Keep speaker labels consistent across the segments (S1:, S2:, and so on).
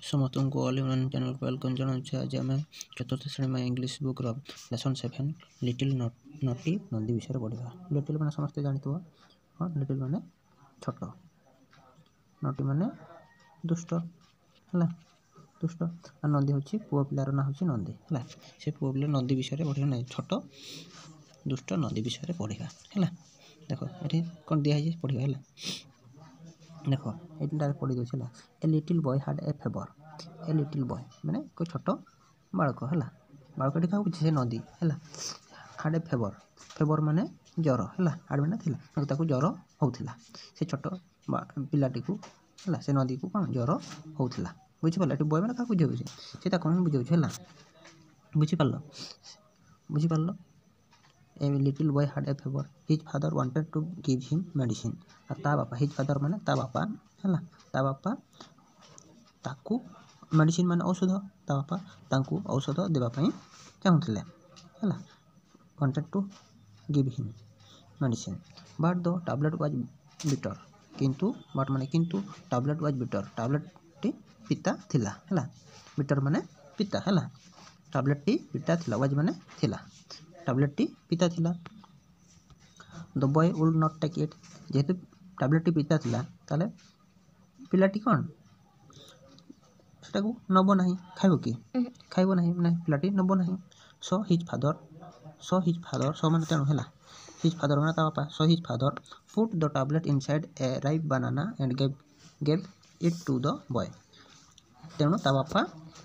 S1: समस्त को all in one channel को वेलकम जनाऊँ। आज आम चतुर्थ श्रेणी में इंग्लिश बुक लेसन 7 लिटिल नटी नंदी विषय पढ़ा। लिटिल मैंने समस्त जानते हाँ, लिटिल माने छोट, नटी माने दुष्ट है, दुष्ट और नंदी हूँ पुओ पिलार ना हूँ नंदी है। से पुओ पिला नंदी विषय पढ़ा ना, छोट दुष्ट नंदी विषय पढ़ा है। देख ये कौन दिखाई पढ़ा है, देख ये डायरेक्ट पढ़ी दूसरी है। ए little boy had a fever. A little boy मैंने कोई छोट बालक है, बालक क्या बुझे नदी है। हाड ए फेवर, फेवर माने जर है, हाड मैंने थी जर होता से छोट पिलाटी को है, से नदी को कौन जर होता बुझीपार। ये बॉय मैंने क्या बुझे से कौन बुझे है, बुझीपार बुझीपार। ए little boy had a fever, his father wanted to give him medicine. और ता बापा, हिज फादर माने ता बापा है, ता बापा ताकू मेडिसिन माने औषध, ता बापा ताकू औषध देवाई चाहूले है। Wanted to give him medicine but the tablet was bitter. किंतु बट माने किंतु टैबलेट वाज बिटर, टैबलेट टी पिता थिला है। बिटर माने पिता है, टैबलेट टी पिता थिला, वाज माने थिला, टैबलेट टी पिता थिला। The boy would not take it, जेहेतु टैबलेट टी पिता थिला ताले पिलाटी कौन सेटा को नब ना, खाइब कि खाइब ना, पिलाटी नब ना। सो हिज फादर सो माने तेणु है, हिज फादर माने ता बापा, so his father put the tablet inside a ripe banana and gave it to the boy. तेणु ता बापा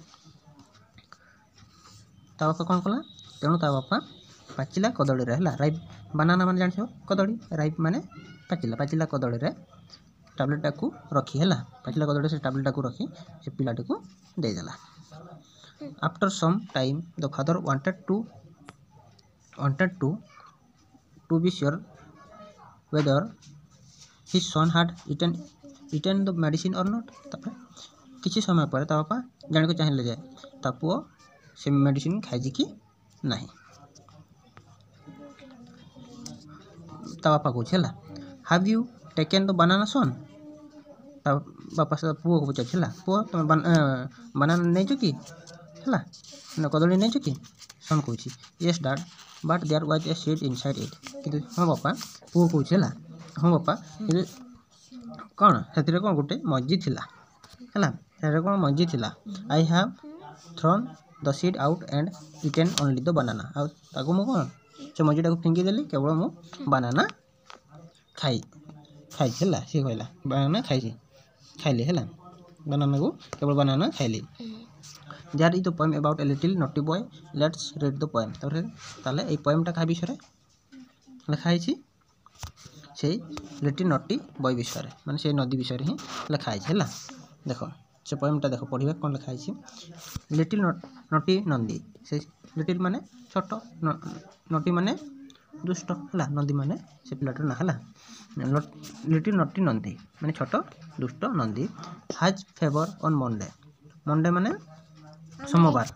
S1: कौन कला, तेणु ता बापा पाचिला कदड़ी रे है, राइप बनाना माने जान कदड़ी, राइप माने पाचिला, पाचिला कदड़ी रे टैबलेट टाकू रखी है, पाचिला कदड़ी से टैबलेट टाकू रखी से पिलाटी को देदेला। After some time the father wanted to be sure whether his son had eaten the medicine or not. किसी समय पर ता बापा जाने को चाहिए जाए ता पुओ से मेडिसिन खाई कि नहीं। ता बापा कौच है, have you taken the banana son. ता बापा से पुओ को पचार है, पुओ तुम बनाना नहीं कि है, कदली नहीं कि। सन कौच yes dad but there was a seed inside it. कि हाँ बापा, पुओ कौच है हाँ बापा कि कौन से कौन गोटे मज्जी थिला है, कौन मज्जी थिला। I have thrown the seed out and eaten only the banana. आउ मु कौन से मज्जीटा को फिंगिदेली, केवल मु बनाना खाई है। सी कहला बनाना खाइली है, बनाना को केवल बनाना खाइली। That is the poem about a little naughty boy, let's read the poem. ताले ए पोएमटा क्या विषय लिखाई से लिटिल नटी बॉय विषय माने से नदी विषय ही लिखाई है। देख से पोएमटा देख पढ़ा कौन लिखाई। लिटिल नटी नंदी, से लिटिल माने छोट, नटी माने दुष्ट है, नंदी माने से पिलाटर ना है। लिटिल नटी नंदी माने छोट दुष्ट नंदी। हाज फेवर ऑन मंडे, मंडे माने सोमवार,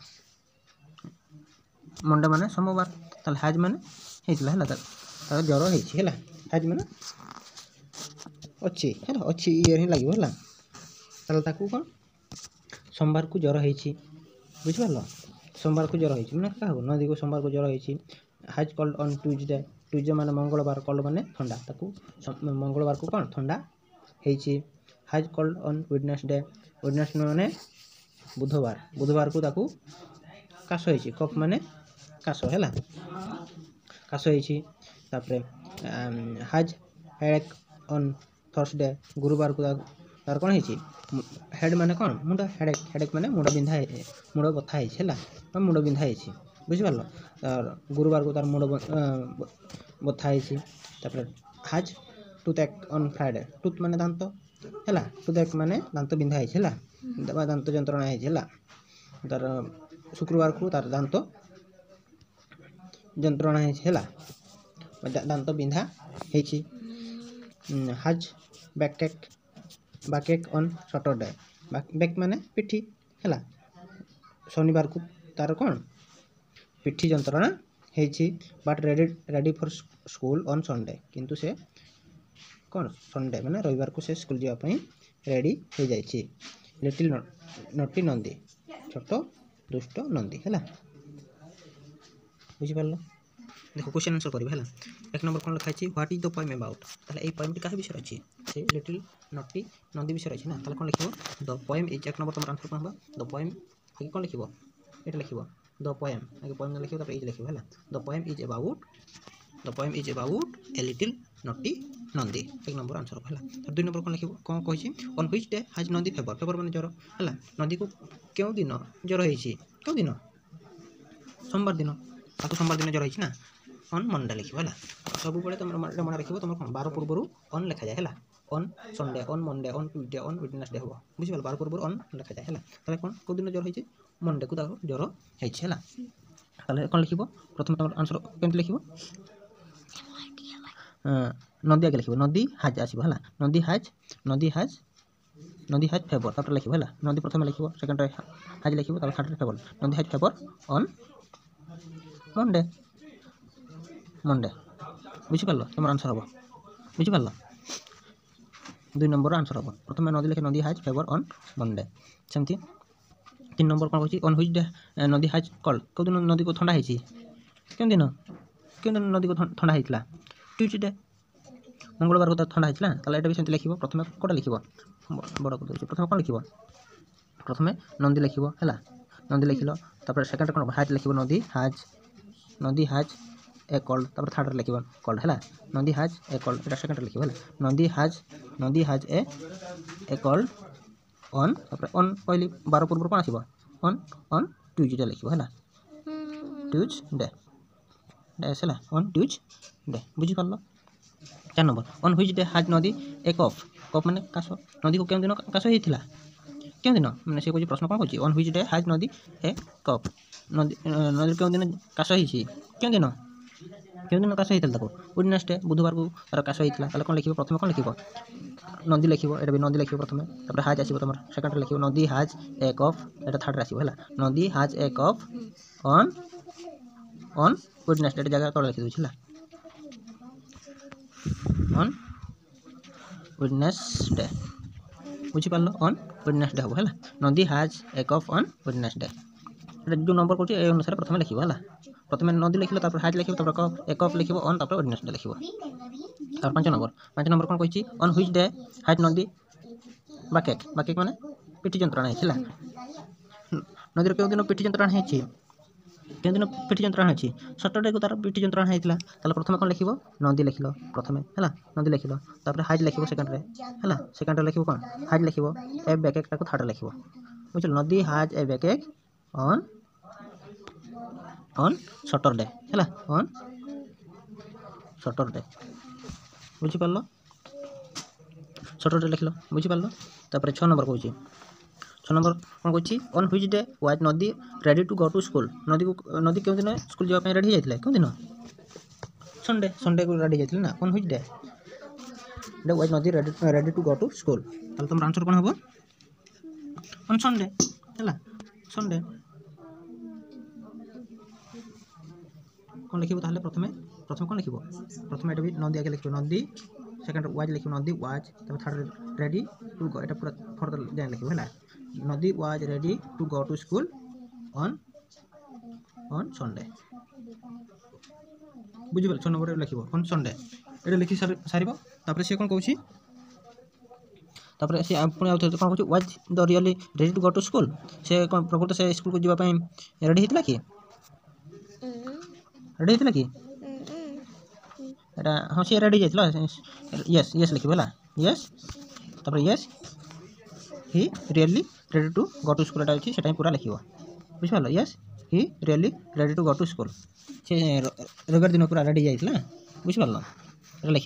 S1: मंडे माने सोमवार। ताल हाज माने हेतला है, तार जर हेछि है, हाज माने अच्छी है, अच्छी इयर ही लगे है। ताल ताकू कौन सोमवार को जर हेछि, बुझिपारल, सोमवार को जर हेछि माने का हो, नदी को सोमवार को जर हेछि। हाज कॉल्ड ऑन ट्यूजडे, ट्यूजडे माने मंगलवार, कॉल्ड माने ठंडा, ताकू मंगलवार को कौन ठंडा हेछि। हाज कॉल्ड ऑन वेडनेसडे, वेडनेसडे माने बुधवार, बुधवार को ताकू काश हेछि, कफ माने काश है, काश हेछि। तापरे हाज हेडेक ऑन थर्सडे, गुरुवार को तार कौन हेछि हेड माने कौन मुंड, हेडेक, हेडेक माने मुंड बिंधा है, मुंड बथा हेछि है, मुंड बिंधा हेछि बुझिपारल। तार गुरुवार को तार मुंड बथा हेछि। तापरे हाज टूथएक ऑन फ्राइडे, टूथ माने दांत है, टूथएक माने दांत बिंधा हेछि है, दांत जंत्रणा हेछि है। तार शुक्रवार को तार दांत जंत्रणा हेछि है, दांत बिंधा हेछि। हाज बैकएक ऑन सैटरडे, बैक माने पिठी है, शनिवार को तार कौन पिठी जंत्रणा हेछि। But ready for school on Sunday, किंतु से कौन संडे माने रविवार को से स्कूल जावाई रेडी हो जाइछि। लिटिल नटी नंदी छोट दुष्ट नंदी है बुझिपार देख क्वेश्चन आंसर करें है। एक नंबर कौन लिखाई what is the poem about ताले पोएम क्या विषय अच्छी से लिटिल नटी नंदी विषय अच्छी ना ताले कौन लिख द पोएम इज एक नंबर तुम आंसर कौन हम द पोएम आगे कौन लिख ये लिख द पोएम आगे पोएम लिख इज लिख है the poem is about a little नटी नंदी एक नंबर आंसर है। 2 नंबर कौन लिख कौन कही on which day has Nandi fever fever माने ज्वर है नंदी को क्यों दिन ज्वर होती क्यों दिन सोमवार दिन ताको सोमवार दिन ज्वर होती ना ऑन मंडे लिख है सब तुम मन रख तुम कौन 12 पूर्व ऑन लिखा जाए है on Sunday on Monday on Tuesday on Wednesday हम बुझिपाल 12 पूर्व ऑन लिखा जाए है कौन कौ दिन ज्वर होती मंडे को ज्वर होती कौन लिख प्रथम तुम आंसर केमती लिख नदी आगे लिख नदी हाज आसो है नदी हाज फेवर तापर लिख है नदी प्रथम लिख सेकेंड हाज लिख third fever Nandi has fever on Monday Monday बुझिपार तुम आंसर हम बुझिपार 2 नंबर आंसर हम प्रथम नदी लिखे नदी हाज फेवर ऑन मंडे सेमती 3 नंबर कौन कही ऑन व्हिच डे नदी हाज कल्ड कौ दिन नदी को ठंडा होती क्यों दिन नदी को ठंडा होता ट्यूसडे मंगलवार को ठंडा होता है ये भी सेमती लिख प्रथम कौटा लिख बड़ कर दूसरी प्रथम कौन लिख प्रथम नंदी लिख है नंदी लिखल तापर सेकेंड कौन हाज लिख नदी हाज ए कल्ड तापर थर्ड लिख कल्ड है नदी हाज ए कल्ड ये सेकेंड लिख है Nandi has a cold on तापर ऑन कहली 12 पूर्व कौन आसो ऑन ट्यूसडे लिख है ट्यूसडे है ऑन ट्यूसडे बुझिपार। 4 number on which day has Nandi ए कफ माने काश नदी को क्यों दिन काश होता क्यों दिन मैंने से कह प्रश्न कौन कह on which day has Nandi ए कफ नदी क्यों दिन काश होती क्यों दिन काश होता वेडनेसडे बुधवार को तार काश होता कौन लिख प्रथम कौन लिख नदी लिख ये भी नदी लिख प्रथम तापर हाज आसो तुम सेकेंड लिख नदी हाज ए कफ ये थर्ड आसो है Nandi has a cough on Wednesday जगह तले लिखि दूसरी ऑन वेडनेसडे बुझिपार ऑन वेडनेसडे हम है Nandi has a cough on Wednesday जो नंबर कर अनुसार प्रथम लिख है प्रथम नदी लिखल हाज लिख ए कफ लिख ऑन तापर वेडनेसडे लिख 5 नंबर कौन कही ऑन व्हिच डे हाज नदी बाकेक माने पिठी जंत्रणा है नदी क्यों दिन पिठी जंत्रणा है क्यों दिन पिठी जंत्रणा है सटरडे को तार पिठी जंत्रणा होता प्रथम कौन लिख नदी लिखल प्रथम है नदी लिखल हाज लिख सेकेंड लिख कौन हाज लिख ए बैकेक थर्ड लिख बुझल Nandi has a backache on Saturday है ऑन सटरडे बुझिपार सटरडे लिखल बुझिपार तापर 6 नंबर कह 6 नंबर कौन कह on which day was Nandi ready to go to school Nandi क्यों दिन स्कूल जावाई रेडी होता क्यों दिन संडे को रेडी होता ना on which day was Nandi ready to go to school तुम आंसर कौन हम ऑन संडे है संडे कौन लिख प्रथम कौन लिख प्रथम ये भी नदी आगे लिख नदी सेकेंड वाज लिख Nandi was third ready to go ये पूरा फर्दर जाए लिख है Nandi was ready to go to school on Sunday बुझिपार 6 नंबर लिख ऑन संडे ये लिखि सार सी कौन कौन तापर सी पुणी आउ कौन कह was the really ready to go to school से कौन प्रकृत से स्कूल को जावाई रेडी होता कि रेडी होता कि हाँ सी रेडी जाइए यस यस लिख यस तापर yes he really ready to go to school से पूरा लिख बुझिपार yes he really ready to go to school से रविवार दिन पूरा रेडी जाइए बुझिपार लिख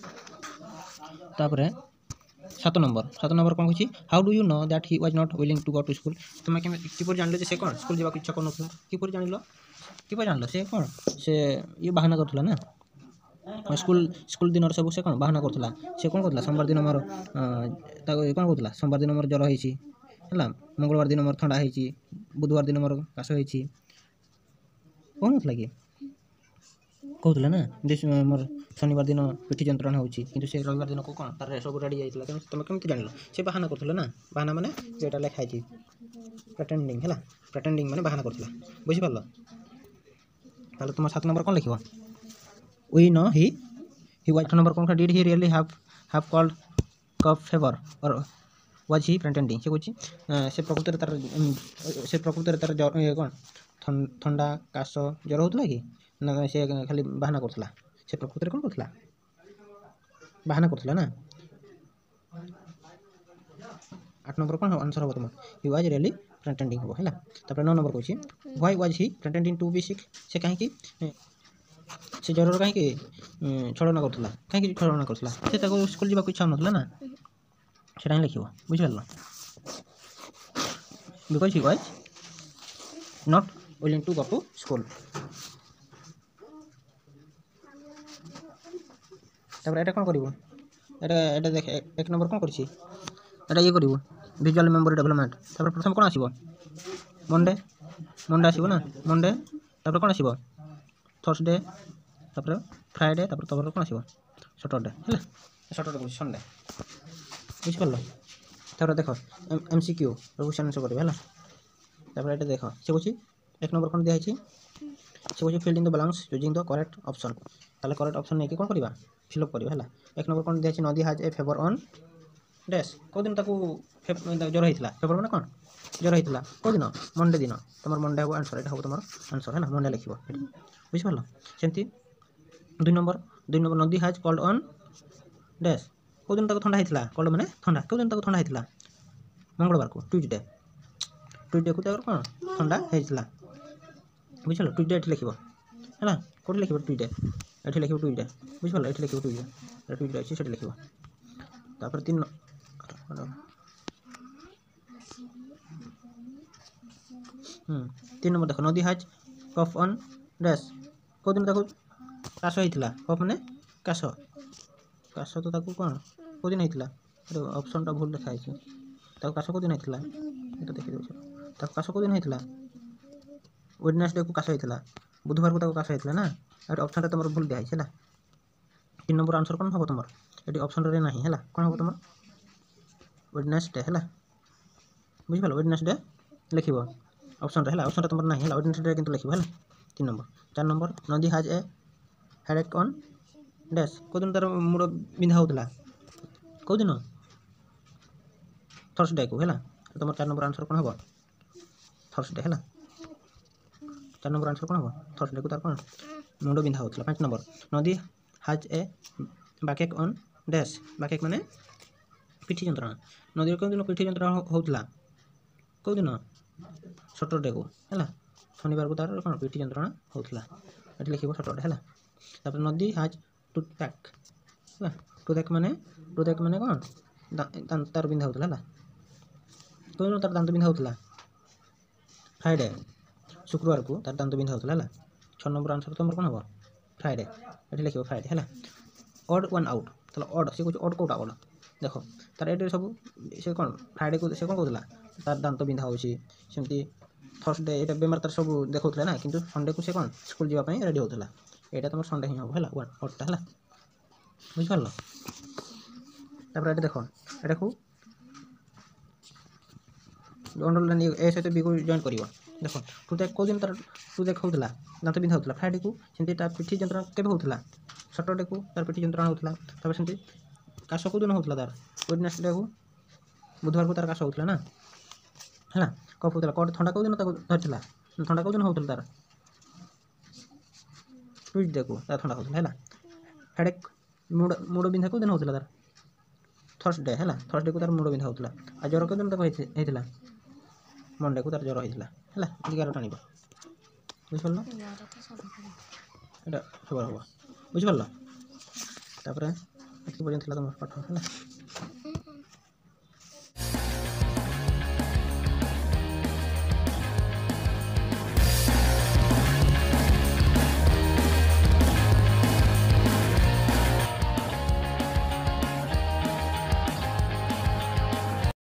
S1: तापर 7 नंबर कौन कही how do you know that he was not willing to go to school तुम किपर जान से कौन स्कूल जावाक इच्छा कर किपर जान से कौन से ये बाहाना करूला ना स्कूल दिन सब से कौन बाहाना करूला से कौन कहला सोमवार दिन मोर कौन कहला सोमवार दिन मोर ज्वर होती है मंगलवार दिन मोर ठंडा होती बुधवार दिन मोर काश होती कौन कहला कि कहला ना मोर शनिवार दिन पिठी जंत्रणा होती कि रविवार दिन को कौन तार सब रेडी जाइए तुम केमती जान से बाहाना करूला ना बाहाना माने जेटा लिखाई ପ୍ରେଟେଣ୍ଡିଂ ହେଲା ପ୍ରେଟେଣ୍ଡିଂ ମାନେ ବାହାନା କରୁଥିଲା ବୁଝିପାରିଲ। ତାହେଲେ ତୁମ 7 ନମ୍ବର କ'ଣ ଲେଖିବ we know he was 8 number कौन did he really have called cough fever or was he pretending से कुछ से प्रकृति तार कौन ठंडा काश ज्वर होता कि ना से खाली बाहाना करथला से प्रकृति कौन करथला बाहाना करथला ना 8 नंबर कौन आंसर हो तुम ही वाज रियली प्रेटेंडिंग हो हैला। तापर 9 नंबर कहछि why was he pretending to be sick से काहे कि से ज्वर कहीं छलना करूला कहीं छलना करूला से स्कूल जावाक इच्छा होना ना से लिख बुझिपार because he was not willing to go to school. तापर एटा कौन करिवो एटा देख 1 नंबर कौन करछि एटा ये करिवो विजुअल मेमोरी डेवलपमेंट। तापर प्रथम कौन आसीबो मंडे मंडे आसीबो ना मंडे तापर कौन आसीबो थर्सडे तापर फ्राइडे तापर तबर कौन आसीबो सैटरडे हैला सैटरडे को संडे बुझिपारलो। तापर देखो एमसीक्यू रिविजन आंसर करबे हैला। तापर एटा देखो से होछि 1 नंबर कौन दिया है से होछि fill in the blanks using the correct option ताले करेक्ट ऑप्शन नै कि कौन करबा फिल अप करबा हैला। 1 नंबर कौन दिया है Nandi has a fever on dash को दिन ताको ज्वर होइतला फेवर माने कौन ज्वर होइतला को दिन मंडे दिन तमर मंडे हो आंसर एटा हो तमर आंसर हैला मंडे लिखिबो बुझिपारलो। सेंती 2 number Nandi has called on dash को दिन ताको ठंडा होइतला कॉल्ड माने ठंडा को दिन ताको ठंडा होइतला मंगलवार को ट्यूसडे को ताको कौन ठंडा होइतला बुझिपारलो ट्यूसडे एठी लिखिबो हैला कोड लिखिबो ट्यूसडे एठी लिखिबो ट्यूसडे बुझिपारलो एठी लिखिबो ट्यूसडे अछि सेठी लिखिबो। तापर 3 नंबर देखो नदी हैज कफ ऑन डैश को दिन ताको काश होइतला कफ माने काश काश तो ताको कौन को दिन होइतला ऑप्शन टा भूल लिखा है ताको काश को दिन होइतला एटा देखि दो ताको काश को दिन होइतला वेडनेसडे को काश होइतला बुधवार को ताको काश होइतला ना एटा ऑप्शन टा तमर भूल दिया है हैला। 3 नंबर आंसर कौन हो तमर एटी ऑप्शन रे नाही हैला कौन हो तमर वेडनेसडे हैला बुझिपालो वेडनेसडे लिखिबो ऑप्शन रे हैला ऑप्शन रे तमर नाही हैला वेडनेसडे किंतु लिखिबो हैला 3 number. 4 number Nandi has a headache on dash को दिन तार मुड़ बिंधा होतला को दिन थर्सडे को हैला तमर 4 नंबर आंसर कौन हो थर्सडे हैला 4 नंबर आंसर कौन हो थर्सडे को तार कौन मुंड बिंधा होतला। 5 number Nandi has a backache on dash backache माने पिठी जंत्रणा नदी को दिन पिठी जंत्रणा होतला को दिन सैटरडे को हैला शनिवार को तार कौन पिठी जंत्रणा होतला एठी लिखिबो सैटरडे हैला। तापर नदी हैज टूथपैक हैला टूथपैक माने कौन दांत तार बिंधा होतला हैला को दिन तार दांत बिंधा होतला फ्राइडे शुक्रवार को तार दांत बिंधा होतला हैला 6 नंबर आंसर तमर कौन हो फ्राइडे एठी लिखिबो फ्राइडे हैला। ऑड वन आउट ताले ऑड से कुछ ऑड कोटा ऑड देखो तार एटे सब से कौन फ्राइडे को से कौन कहतला तार दांत बिंधा होछि सेमती थर्सडे एटा बेमार तार सब देखौतला ना किंतु संडे को से कौन स्कूल जीवा पई रेडी होतला एटा तमर संडे ही हो हैला वन ऑडटा हैला बुझिपारलो। तापर एटा देखो एटा को अंडरलाइन ए सहित बी को जॉइन करिवो देखो तू देख को दिन तार तू देख होतला दांत बिंधा होतला फ्राइडे को सेमती तार पिठी जंत्रणा केबे होतला सैटरडे को तार पिठी जंत्रणा होतला तापर सेमती काश को दिन होतला तार वेडनेसडे को बुधवार को तार काश होतला ना हैला कफ होतला कोड ठंडा को दिन ताको धरतला ठंडा को दिन होतला तार ट्यूसडे को तार ठंडा होतला हैला। हेडेक मुड़ बिंधा को दिन होतला तार थर्सडे हैला थर्सडे को तार मुड़ बिंधा होतला आ ज्वर को दिन ताको हेतला मंडे को तार ज्वर होइतला हैला 11 टानिबो बुझिपारलो एटा खबर हो बुझिपारलो। तापर एति पर्यंत तमर पाठ हैला।